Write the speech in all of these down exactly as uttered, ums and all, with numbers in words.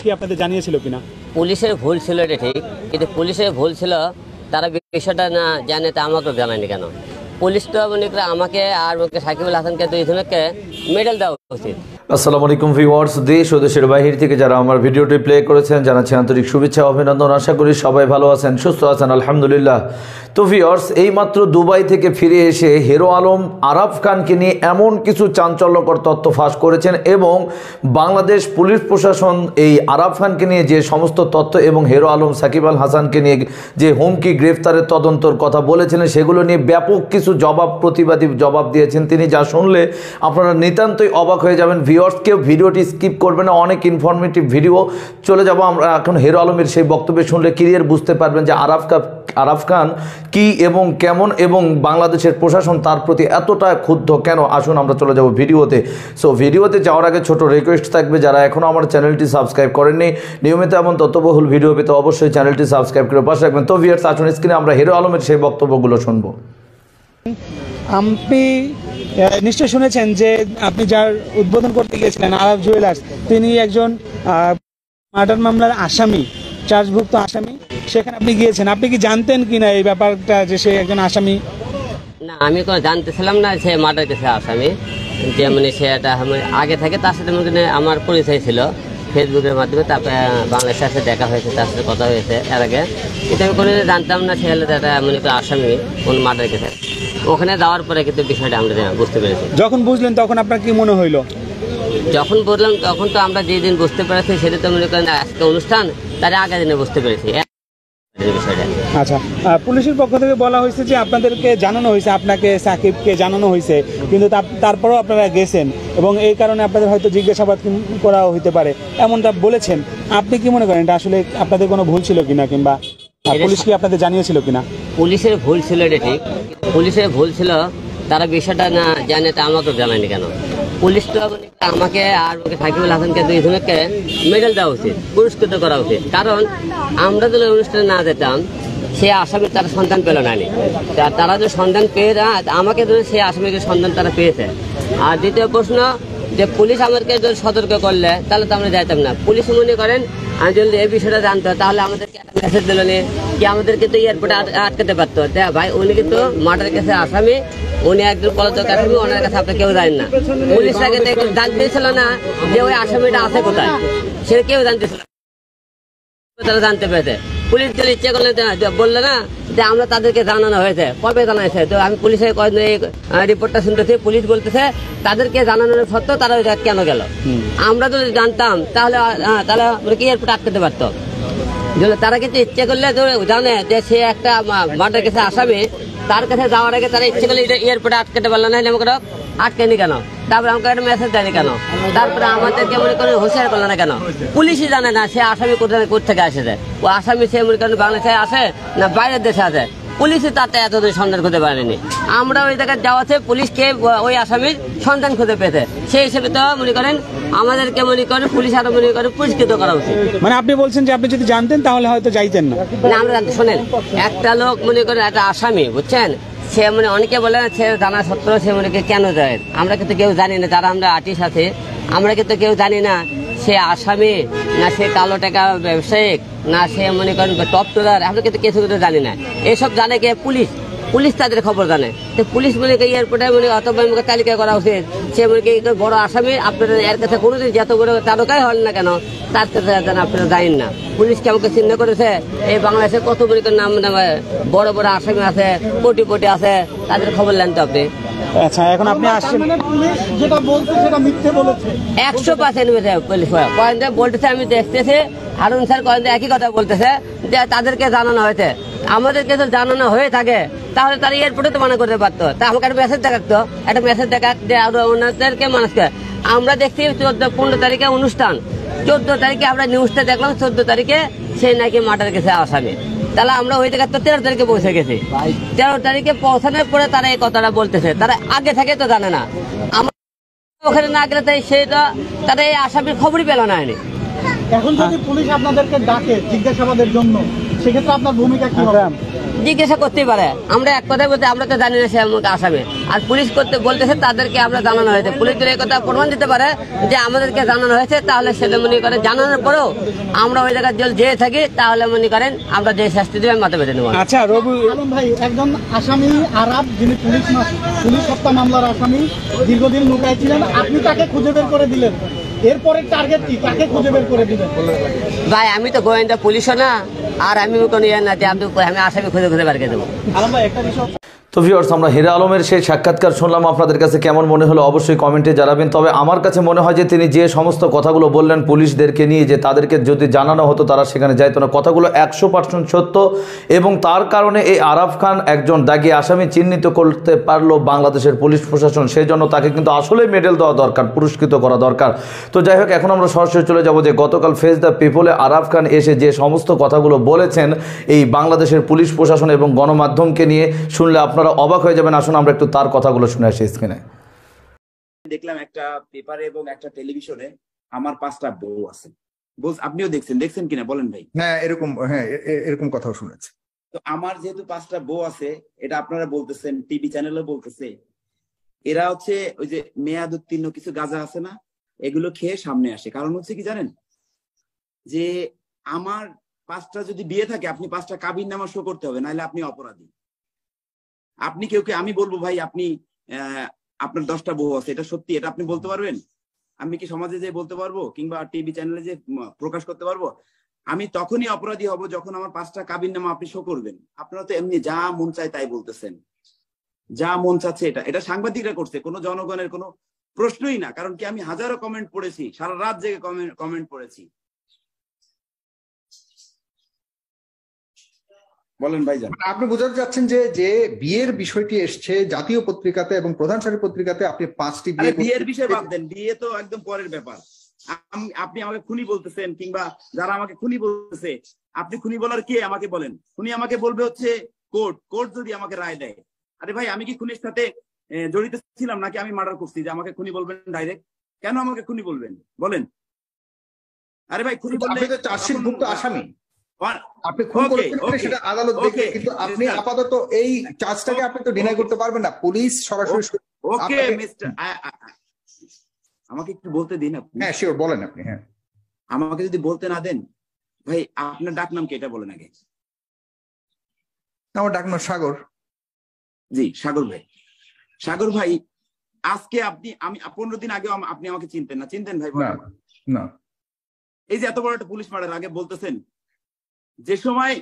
কি আপনাদের জানিয়েছিল কিনা? পুলিশের ভুল ছিল এটা ঠিক, কিন্তু পুলিশের ভুল ছিল তারা বিষয়টা না জানে, তা আমাকে জানায়নি কেন? পুলিশ তো মনে করে আমাকে আর সাকিবুল হাসানকে দুইজনকে মেডেল দেওয়া উচিত। আসসালামু আলাইকুম ভিউয়ার্স, দেশ ও দেশের বাহির থেকে যারা আমার ভিডিওটি প্লে করেছেন জানাচ্ছি আন্তরিক শুভেচ্ছা অভিনন্দন। আশা করি সবাই ভালো আছেন, সুস্থ আছেন, আলহামদুলিল্লাহ। তো ভিউয়ার্স, এইমাত্র দুবাই থেকে ফিরে এসে হিরো আলম আরাফ খানকে নিয়ে এমন কিছু চাঞ্চল্যকর তথ্য ফাঁস করেছেন এবং বাংলাদেশ পুলিশ প্রশাসন এই আরাফ খানকে নিয়ে যে সমস্ত তথ্য এবং হিরো আলম সাকিব আল হাসানকে নিয়ে যে হুমকি গ্রেফতারের তদন্তর কথা বলেছিলেন সেগুলো নিয়ে ব্যাপক কিছু জবাব প্রতিবাদী জবাব দিয়েছেন তিনি, যা শুনলে আপনারা নিতান্তই অবাক হয়ে যাবেন। ভিউয়ার্স, কেউ ভিডিওটি স্কিপ করবে না, অনেক ইনফরমেটিভ ভিডিও। চলে যাব আমরা এখন হিরো আলমের সেই বক্তব্য শুনলে ক্লিয়ার বুঝতে পারবেন যে আরাফ আরাফ খান কি এবং কেমন এবং বাংলাদেশের প্রশাসন তার প্রতি এতটা ক্ষুব্ধ কেন। আসুন আমরা চলে যাব ভিডিওতে। সো ভিডিওতে যাওয়ার আগে ছোট রিকোয়েস্ট থাকবে, যারা এখনও আমার চ্যানেলটি সাবস্ক্রাইব করেননি, নিয়মিত এমন তথ্যবহুল ভিডিও পেতে অবশ্যই চ্যানেলটি সাবস্ক্রাইব করে পাশে রাখবেন। তো ভিউয়ার্স, আসুন স্ক্রিনে আমরা হিরো আলমের সেই বক্তব্যগুলো শুনবো। আপনি নিশ্চয় শুনেছেন যে আপনি যার উদ্বোধন করতে গিয়েছিলেন আরাফ জুয়েলার্স, তিনি একজন মার্ডার মামলার আসামি, চার্জভুক্ত আসামি। সেখানে আপনি গিয়েছেন, আপনি কি জানতেন কিনা এই ব্যাপারটা যে সে একজন আসামি? না, আমি কোনো জানতেছিলাম না সে মার্ডার কেসে আসামি। যে মানে সে একটা আগে থেকে তার সাথে আমার পরিচয় ছিল ফেসবুকের মাধ্যমে, তারপরে বাংলাদেশের সাথে দেখা হয়েছে, তার সাথে কথা হয়েছে এর আগে, কিন্তু আমি কোনো জানতাম না সে হলে একটা মনে করি আসামি কোন মার্ডার কেসে। ওখানে যাওয়ার পরে কিন্তু বিষয়টা আমরা বুঝতে পেরেছি। যখন বুঝলেন তখন আপনার কি মনে হইলো? যখন বললাম তখন তো আমরা যেদিন বুঝতে পেরেছি সেটা তো মনে করেন আজকে অনুষ্ঠান, তার আগের দিনে বুঝতে পেরেছি বিষয়টা। আচ্ছা, পুলিশের পক্ষ থেকে বলা হয়েছে যে আপনাদেরকে জানানো হয়েছে, আপনাকে সাকিবকে জানানো হয়েছে, কিন্তু তারপরেও আপনারা গেছেন এবং এই কারণে আপনাদের হয়তো জিজ্ঞাসাবাদ করা হইতে পারে এমনটা বলেছেন। আপনি কি মনে করেন এটা আসলে আপনাদের কোনো ভুল ছিল কিনা, কিংবা পুলিশ কি আপনাদের জানিয়েছিল কিনা? পুলিশের ভুল ছিল এটা ঠিক, পুলিশের ভুল ছিল তারা বিষয়টা না জানে, তা আমাকে জানায়নি কেন? পুলিশ তো আমাকে আর সাকিবুল হাসানকে দুইজনকে মেডেল দেওয়া উচিত, পুরস্কৃত করা উচিত। কারণ আমরা যদি অনুষ্ঠানে না যেতাম সে আসামির তারা সন্ধান পেল না, তারা যে সন্ধান পেয়ে আমাকে ধরে সে আসামিকে সন্ধান তারা পেয়েছে। আর দ্বিতীয় প্রশ্ন যে পুলিশ আমাদেরকে যদি সতর্ক করলে তাহলে তো আমরা যাইতাম না। পুলিশ মনে করেন আমি যদি এই বিষয়টা জানতো তাহলে আমাদেরকে একটা মেসেজ দিল নি কি, আমাদেরকে তো এয়ারপোর্টে আটকাতে পারতো। ভাই উনি কিন্তু মার্ডার কেসে আসামি, উনি একজন পলাতক আসামি, ওনার কাছে আপনি কেউ জানেন না। পুলিশ আগে তো একটু জানতেছিল না যে ওই আসামিটা আছে কোথায়, সে কেউ জানতেছিল, তারা জানতে পেরেছে। পুলিশ যদি ইচ্ছে করলে বললে না যে আমরা তাদেরকে জানানো হয়েছে, কবে জানাইছে? তো আমি পুলিশের রিপোর্টটা শুনতেছি, পুলিশ বলতেছে তাদেরকে জানানোর সত্ত্বেও তারা কেন গেল। আমরা যদি জানতাম তাহলে তাহলে কি এয়ারপোর্ট আটকাতে পারতো? তারা কিন্তু ইচ্ছে করলে জানে যে সে একটা মার্ডার কেসে আসামি, তার কাছে যাওয়ার আগে তারা ইচ্ছে করলে এয়ারপোর্টে আটকাতে পারলো না, আমাকে আটকেনি কেন? তারপরে আমাকে একটা মেসেজ দেয়নি কেন? তারপরে আমাদেরকে মনে করেন হুঁশিয়ার করলো না কেন? পুলিশই জানে না সে আসামি কোথায় কোথেকে আসেছে, ও আসামি সে মনে করেন বাংলাদেশে আসে না বাইরের দেশে আছে, পুলিশই তাতে এতদিন সন্ধান খুঁজে পারেনি। আমরা ওই জায়গায় যাওয়াতে পুলিশকে ওই আসামির সন্ধান খুঁজে পেতে, সেই হিসেবে তো মনে করেন আমাদেরকে মনে করেন পুলিশ আরো মনে করেন পুরস্কৃত করা উচিত। মানে আপনি বলছেন যে আপনি যদি জানতেন তাহলে হয়তো যাইতেন না? না, আমরা জানতে, শোনেন, একটা লোক মনে করেন একটা আসামি, বুঝছেন, সে মানে অনেকে বলে সে জানা সত্ত্বেও সে মনে কেন যায়, আমরা কিন্তু কেউ জানি না। যারা আমরা আর্টিস্ট আছে আমরা কিন্তু কেউ জানি না সে আসামি না সে কালো টাকা ব্যবসায়িক না সে মনে করেন টপ টোলার, আমরা কিন্তু কিছু কিছু জানি না। এসব জানে কে? পুলিশ। পুলিশ তাদের খবর জানে। তো পুলিশ মনে করি এয়ারপোর্টে মনে অথবা তালিকা করা উচিত, সে মনে কি বড় আসামি, আপনারা এর কাছে কোনোদিন যত বড় তারকাই হল না কেন তার কাছে আপনারা জানেন না। পুলিশকে আমাকে চিহ্ন করেছে, এই বাংলাদেশে কত বড় নাম নামে বড় বড় আসামি আছে, কোটি কোটি আছে, তাদের খবর নেন তো আপনি। আচ্ছা, এখন আপনি আসছেন, যেটা বলতে সেটা মিথ্যে বলেছে একশো পার্সেন্ট পুলিশ কয়েকটা বলতেছে, আমি দেখতেছি হারুন স্যার কয়েকটা একই কথা বলতেছে যে তাদেরকে জানানো হয়েছে। আমাদেরকে তো জানানো হয়ে থাকে তাহলে তারা এয়ারপোর্টে তো মানা করতে পারতো, তা আমাকে একটা মেসেজ দেখাতো, একটা মেসেজ দেখা যে ওনাদেরকে মানুষকে। আমরা দেখছি চোদ্দ পনেরো তারিখে অনুষ্ঠান, চোদ্দ তারিখে আমরা নিউজটা দেখলাম চোদ্দ তারিখে সে নাকি মার্ডার কেসে আসামি। তাহলে আমরা ওই জায়গায় তো তেরো তারিখে পৌঁছে গেছি, তেরো তারিখে পৌঁছানোর পরে তারা এই কথাটা বলতেছে, তারা আগে থেকে তো জানে না। আমরা ওখানে না গেলে তাই সেটা তারা এই আসামির খবরই পেল না। এখন যদি পুলিশ আপনাদেরকে ডাকে জিজ্ঞাসাবাদের জন্য, সেক্ষেত্রে আপনার ভূমিকা কি হবে? জিজ্ঞাসা করতেই পারে। আমরা এক কথায় বলতে আমরা তো জানি না সে আমাকে আসামি, আর পুলিশ করতে বলতেছে তাদেরকে আমরা জানানো হয়েছে। পুলিশ যদি এই কথা প্রমাণ দিতে পারে যে আমাদেরকে জানানো হয়েছে, তাহলে সেটা মনে করেন জানানোর পরেও আমরা ওই জায়গায় জেল যেয়ে থাকি, তাহলে মনে করেন আমরা যে শাস্তি দেবে মাথা বেঁধে নেব। আচ্ছা রবি আলম ভাই, একজন আসামি আরাব, যিনি পুলিশ মা- পুলিশ হত্যা মামলার আসামি, দীর্ঘদিন লুকায় ছিলেন, আপনি তাকে খুঁজে বের করে দিলেন। এরপরে টার্গেট কি, কাকে খুঁজে বের করে দিলেন? ভাই আমি তো গোয়েন্দা পুলিশও না, আর আমি কোনো ইয়ে না যে আমি আমি আসামি খুঁজে খুঁজে বের করে দেবো। আলম ভাই, একটা বিষয় তো ভিউয়ার্স, আমরা হীরা আলমের সেই সাক্ষাৎকার শুনলাম, আপনাদের কাছে কেমন মনে হলো অবশ্যই কমেন্টে জানাবেন। তবে আমার কাছে মনে হয় যে তিনি যে সমস্ত কথাগুলো বললেন পুলিশদেরকে নিয়ে, যে তাদেরকে যদি জানানো হতো তারা সেখানে যাইতো না, কথাগুলো একশো পার্সেন্ট সত্য। এবং তার কারণে এই আরাফ খান একজন দাগী আসামি চিহ্নিত করতে পারলো বাংলাদেশের পুলিশ প্রশাসন, সেই জন্য তাকে কিন্তু আসলেই মেডেল দেওয়া দরকার, পুরস্কৃত করা দরকার। তো যাই হোক, এখন আমরা সরাসরি চলে যাব যে গতকাল ফেস দ্য পিপলে আরাফ খান এসে যে সমস্ত কথাগুলো বলেছেন এই বাংলাদেশের পুলিশ প্রশাসন এবং গণমাধ্যমকে নিয়ে, শুনলে আপনারা অবাক হয়ে যাবেন। আসুন আমরা একটু তার কথাগুলো শুনে আসি স্ক্রিনে। দেখলাম একটা পেপারে এবং একটা টেলিভিশনে আমার পাঁচটা বউ আছে, বলছে আপনিও দেখছেন, দেখছেন কিনা বলেন ভাই? হ্যাঁ, এরকম হ্যাঁ এ- এ- এরকম কথাও শুনেছি। তো আমার যেহেতু পাঁচটা বউ আছে, এটা আপনারা বলতেছেন, টিভি চ্যানেলও বলতেছে, এরা হচ্ছে ওই যে মেয়াদ উত্তীর্ণ কিছু গাঁজা আছে না, এগুলো খেয়ে সামনে আসে। কারণ হচ্ছে কি জানেন, যে আমার পাঁচটা যদি বিয়ে থাকে, আপনি পাঁচটা কাবির নামা শো করতে হবে, নাহলে আপনি অপরাধী। আপনি কেউ কে আমি বলবো ভাই আপনি আহ আপনার দশটা বউ আছে, এটা সত্যি, এটা আপনি বলতে পারবেন? আমি কি সমাজে যে বলতে পারবো, কিংবা টিভি চ্যানেলে যে প্রকাশ করতে পারবো? আমি তখনই অপরাধী হব যখন আমার পাঁচটা কাবির নামা আপনি শো করবেন। আপনারা তো এমনি যা মন চায় তাই বলতেছেন, যা মন চাচ্ছে। এটা এটা সাংবাদিকরা করছে, কোনো জনগণের কোনো প্রশ্নই না। কারণ কি, আমি হাজারো কমেন্ট পড়েছি, সারা রাত জেগে কমেন্ট কমেন্ট পড়েছি। বলেন ভাইজান। মানে আপনি বোঝাতে চাচ্ছেন যে যে বিয়ের বিষয়টি এসছে জাতীয় পত্রিকাতে এবং প্রধান সারির পত্রিকাতে, আপনি পাঁচটি আরে বিয়ে বিয়ের বিষয় বাদ করতে- দেন, বিয়ে তো একদম পরের ব্যাপার। আম- আপনি আমাকে খুনি বলতেছেন, কিংবা যারা আমাকে খুনি বলতেছে, আপনি খুনি বলার কে আমাকে বলেন? খুনি আমাকে বলবে হচ্ছে কোর্ট, কোর্ট যদি আমাকে রায় দেয়। আরে ভাই, আমি কি খুনির সাথে আহ, জড়িত ছিলাম নাকি আমি মার্ডার করছি যে আমাকে খুনি বলবেন ডাইরেক্ট? কেন আমাকে খুনি বলবেন বলেন? আরে ভাই, খুনি বললে আপনি তো চার্জশিট ভুক্ত আসামি, আপনি খুন Okay, করেছেন কিনা okay, সেটা আদালত দেখবে, okay, কিন্তু আপনি mister আপাতত এই চার্জটাকে আপনি তো ডিনাই করতে পারবেন না। পুলিশ সরাসরি ওকে আপনাকে- মিস্টার, আমাকে একটু বলতে দিন আপনি। হ্যাঁ শিওর, বলেন আপনি। হ্যাঁ, আমাকে যদি বলতে না দেন, ভাই আপনার ডাক নাম কি এটা বলেন আগে। আমার ডাক নাম সাগর। জি সাগর ভাই। সাগর ভাই, আজকে আপনি, আমি পনেরো দিন আগে আপনি আমাকে চিনতেন না, চিনতেন ভাই? না না, এই যে এত বড় একটা পুলিশ মার্ডার, আগে বলতেছেন যে সময়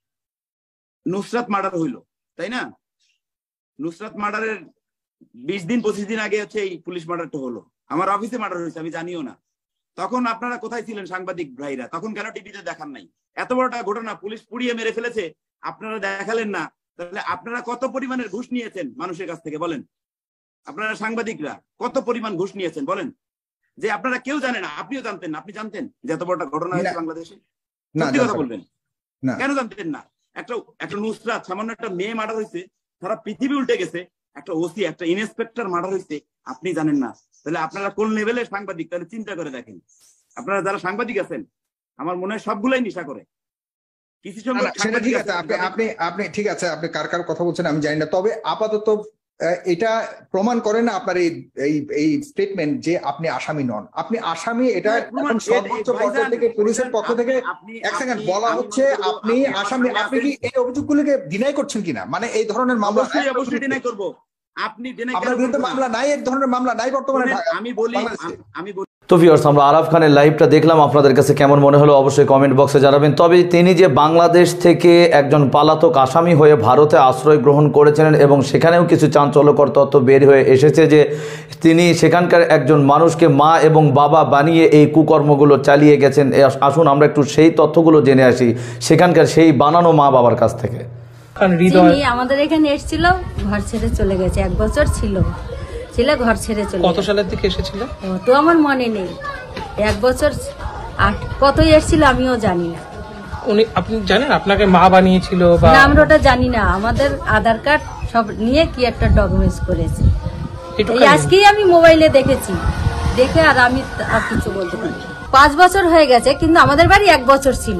নুসরাত মার্ডার হইলো, তাই না? নুসরাত মার্ডারের বিশ দিন পঁচিশ দিন আগে হচ্ছে এই পুলিশ মার্ডারটা হলো। আমার অফিসে মার্ডার হয়েছে, আমি জানিও না। তখন আপনারা কোথায় ছিলেন সাংবাদিক ভাইরা? তখন কেন টিভিতে দেখান নাই? এত বড় একটা ঘটনা, পুলিশ পুড়িয়ে মেরে ফেলেছে, আপনারা দেখালেন না। তাহলে আপনারা কত পরিমাণের ঘুষ নিয়েছেন মানুষের কাছ থেকে বলেন? আপনারা সাংবাদিকরা কত পরিমাণ ঘুষ নিয়েছেন বলেন? যে আপনারা কেউ জানে না, আপনিও জানতেন না। আপনি জানতেন যে এত বড় একটা ঘটনা হয়েছে বাংলাদেশে? না, সত্যি কথা জানতাম বলবেন, না। কেন জানতেন না? একটা একটা নুসরাত, সামান্য একটা মেয়ে মার্ডার হয়েছে, সারা পৃথিবী উল্টে গেছে। একটা ওসি, একটা ইন্সপেক্টর মার্ডার হয়েছে, আপনি জানেন না? তাহলে আপনারা কোন লেভেলের সাংবাদিক? তাহলে চিন্তা করে দেখেন। আপনারা যারা সাংবাদিক আছেন, আমার মনে হয় সবগুলাই নেশা করে। কিছু না, না, সংখ্যক সেটা সাংবাদিক ঠিক আছে, আছে। আপনি আপনি আপনি ঠিক আছে, আপনি কার কার কথা বলছেন আমি জানি না। তবে আপাতত আহ, এটা প্রমাণ করে না আপনার এই এই এই স্টেটমেন্ট যে আপনি আসামি নন। আপনি আসামি, এটা এখন সর্বোচ্চ পর্যায় থেকে পুলিশের পক্ষ থেকে এক সেকেন্ড বলা হচ্ছে আপনি আসামি। আপনি কি এই অভিযোগগুলিকে ডিনাই করছেন কিনা? মানে এই ধরনের মামলা অবশ্যই অবশ্যই ডিনাই করব। আপনি ডিনাই আপনার বিরুদ্ধে মামলা নাই, এই ধরনের মামলা নাই বর্তমানে ঢাকা- আমি বলি, বাংলাদেশে। আমি বলি তো ভিউয়ার্স, আমরা আরাফ খানের লাইভটা দেখলাম, আপনাদের কাছে কেমন মনে হলো অবশ্যই কমেন্ট বক্সে জানাবেন। তবে তিনি যে বাংলাদেশ থেকে একজন পলাতক আসামি হয়ে ভারতে আশ্রয় গ্রহণ করেছিলেন এবং সেখানেও কিছু চাঞ্চল্যকর তথ্য বের হয়ে এসেছে যে তিনি সেখানকার একজন মানুষকে মা এবং বাবা বানিয়ে এই কুকর্মগুলো চালিয়ে গেছেন। আসুন আমরা একটু সেই তথ্যগুলো জেনে আসি সেখানকার সেই বানানো মা বাবার কাছ থেকে। যিনি আমাদের এখানে এসেছিল, ঘর ছেড়ে চলে গেছে, এক বছর ছিল ছিল ঘর ছেড়ে চলে কত সালের দিকে এসেছিল ও তো আমার মনে নেই, এক বছর আট কতই এসেছিল আমিও জানি না। উনি, আপনি জানেন আপনাকে মা বানিয়েছিল বা না, আমরা ওটা জানি না। আমাদের আধার কার্ড সব নিয়ে কি একটা ডকুমেন্টস করেছে, এটুকু এই আজকেই আমি মোবাইলে দেখেছি, দেখে আর আমি আর কিছু বলতে পারি। পাঁচ বছর হয়ে গেছে, কিন্তু আমাদের বাড়ি এক বছর ছিল।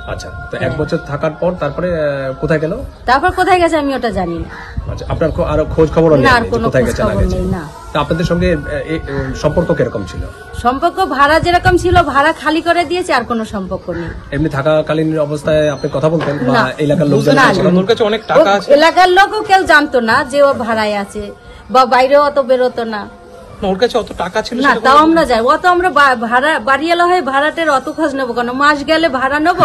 আচ্ছা, তো এক বছর থাকার পর তারপরে আহ, কোথায় গেল? তারপর কোথায় গেছে আমি ওটা জানি না। আচ্ছা, আপনার খো- আরো খোঁজ খবর না, আর কোনো কোথায় খোঁজ গেছে না খবর গেছে? নেই, না। তা আপনাদের সঙ্গে আহ, এ- এ, সম্পর্ক কিরকম ছিল? সম্পর্ক ভাড়া যেরকম ছিল ভাড়া খালি করে দিয়েছে, আর কোনো সম্পর্ক নেই। এমনি থাকাকালীন অবস্থায় আপনি কথা বলতেন বা না। এলাকার লোকজন না, ছিলেন? ওর কাছে অনেক টাকা ও আছে। এলাকার লোকও কেউ জানতো না যে ও ভাড়ায় আছে, বা বাইরেও অত বেরোতো না। না, ওর কাছে অত টাকা ছিল না, সেটা তাও কোনো- আমরা যাই, অত আমরা বা- ভাড়া বাড়ি এলো হয় ভাড়াটের অত খোঁজ নেবো কেন, মাস গেলে ভাড়া নেবো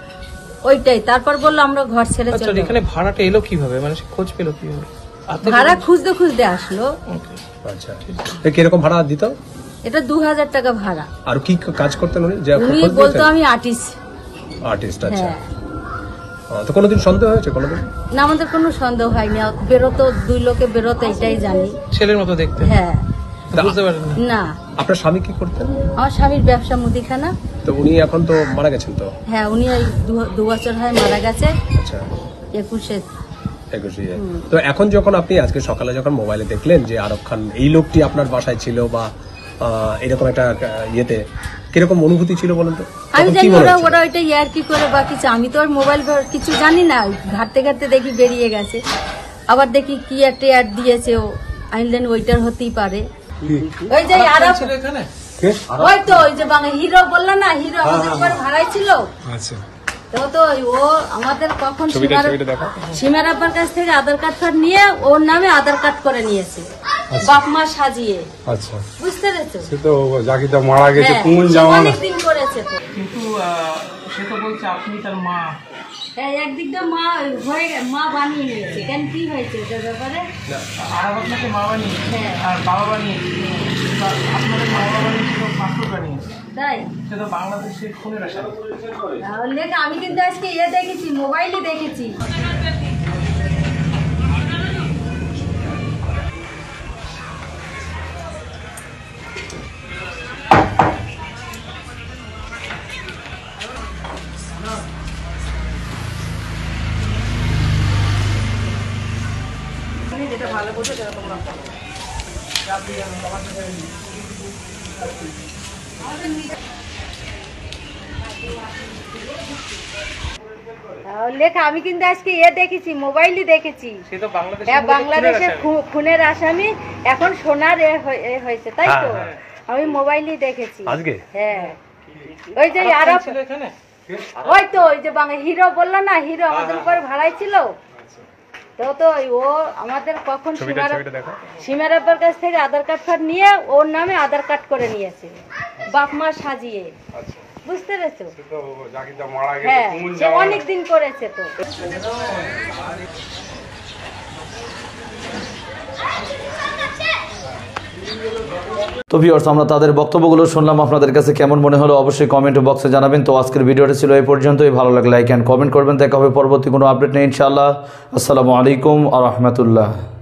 ওইটাই। তারপর বললো আমরা ঘর ছেড়ে আচ্ছা, চলে যাবো। এখানে ভাড়াটা এলো কিভাবে, মানে সে খোঁজ পেলো কিভাবে? আত্মীয়- ভাড়া খুঁজতে খুঁজতে আসলো। Okay. আচ্ছা, তো কিরকম ভাড়া দিত? এটা দু হাজার টাকা ভাড়া। আর কি কাজ করতেন উনি? যে উনি খোঁজ বলতো দিতেন? আমি আর্টিস্ট। আর্টিস্ট। আচ্ছা, হ্যাঁ, ও, তো কোনোদিন সন্দেহ হয়েছে কোনোদিন? না আমাদের কোনো সন্দেহ হয়নি, বেরোতো দুই লোকে বেরোতো এটাই জানি। ছেলের মতো দেখতে, হ্যাঁ, বুঝতে পারেন না? না আপনার স্বামী কি করতেন? আমার স্বামীর ব্যবসা মুদিখানা। তো উনি এখন তো মারা গেছেন তো? হ্যাঁ, উনি এই দু- দু বছর হয় মারা গেছে, আচ্ছা, একুশে। একুশে। তো এখন যখন আপনি আজকে সকালে যখন মোবাইলে দেখলেন যে আরব খান এই লোকটি আপনার বাসায় ছিল বা আহ, এরকম একটা আহ, ইয়েতে, কিরকম অনুভূতি ছিল বলেন তো? আমি তখন কি জানি মনে ওরা হচ্ছিল? ওরা ওইটা ইয়ার কি করে বা কিছু, আমি তো আর মোবাইল কিছু জানি না। ঘাটতে ঘাটতে দেখি বেরিয়ে গেছে, আবার দেখি কি একটা অ্যাড দিয়েছে ও, আইনলেন ওইটার হতেই পারে। ওই যে আরব ছিল এখানে? ওই তো ওই যে বাংলা হিরো বললো না, হিরো আমাদের উপর ভাড়াই ছিল। আচ্ছা, তো তো ও আমাদের কখন সীমার সীমার আব্বার কাছ থেকে আধার কার্ড ফার্ড নিয়ে ওর নামে আধার কার্ড করে নিয়েছে, বাপ মা সাজিয়ে। আচ্ছা, বুঝতে পেরেছো? সে তো জাকিদা মারা গেছে হ্যাঁ, কোন সে জামানা? অনেকদিন করেছে তো। কিন্তু আহ, সে তো বলছে আপনি তার মা। হ্যাঁ, একদিকটা মা হয়ে গে- মা বানিয়ে নিয়েছে। কেন কি হয়েছে ওটার ব্যাপারে? আর আপনাকে মা বানিয়েছে হ্যাঁ। আর বাবা বানিয়েছে, আপনাদের মা বাবা বানিয়েছিল, পাসপোর্ট বানিয়েছে। তাই সে তো বাংলাদেশের খুনের আসামি। তাহলে আমি কিন্তু আজকে ইয়ে দেখেছি, মোবাইলে দেখেছি। লেখা আমি কিন্তু আজকে ইয়ে দেখেছি, মোবাইলে দেখেছি। সে তো বাংলাদেশের হ্যাঁ, মধ্যে খুনের বাংলাদেশের আসামি। খু- খুনের আসামি এখন সোনার এ হয়ে- এ হয়েছে, তাই তো? হ্যাঁ, আমি মোবাইলে দেখেছি আজকে? হ্যাঁ, ওই যে আরব আরব খান ছিল এখানে? ওই তো ওই যে বাংলা হিরো বললো না, হিরো আমাদের উপর ভাড়াই ছিল। তো তো ও আমাদের কখন সীমার সীমার আব্বার কাছ থেকে আধার কার্ড ফার্ড নিয়ে ওর নামে আধার কার্ড করে নিয়েছে, বাপ মা সাজিয়ে। বুঝতে পেরেছো? সে তো জাকিদা মারা গেছে হ্যাঁ, কোন সে জামানা? অনেকদিন করেছে তো। তো ভিউয়ার্স, আমরা তাদের বক্তব্যগুলো শুনলাম, আপনাদের কাছে কেমন মনে হলো অবশ্যই কমেন্ট বক্সে জানাবেন। তো আজকের ভিডিওটা ছিল এই পর্যন্তই। ভালো লাগলে লাইক অ্যান্ড কমেন্ট করবেন। দেখা হবে পরবর্তী কোনো আপডেট নেই ইনশাআল্লাহ। আসসালামু আলাইকুম আ রহমতুল্লাহ।